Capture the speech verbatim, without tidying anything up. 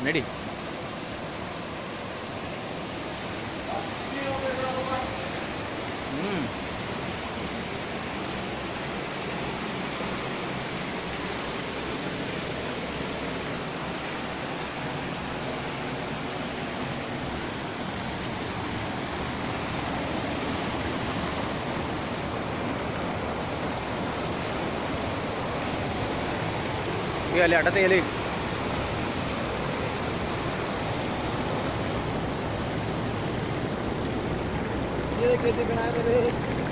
नडी हम्म ये ले हटाते ये ले ये कैसे बनाए मेरे